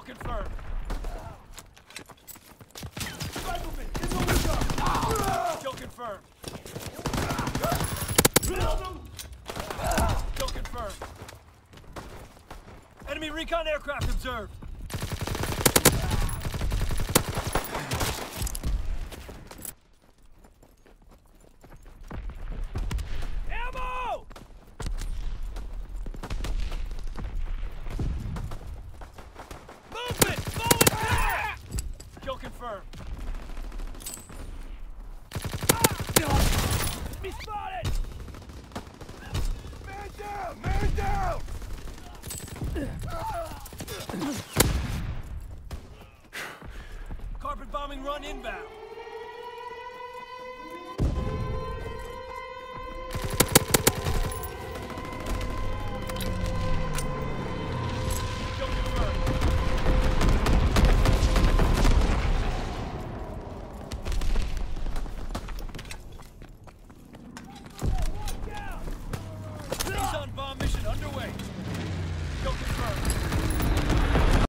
confirmed. Rifleman, in the window! Kill confirmed. Killed him! Kill confirmed. Enemy recon aircraft observed. Ammo! Movement! Falling back! Kill confirmed. Be spotted! Man down! Man down! Carpet bombing run inbound.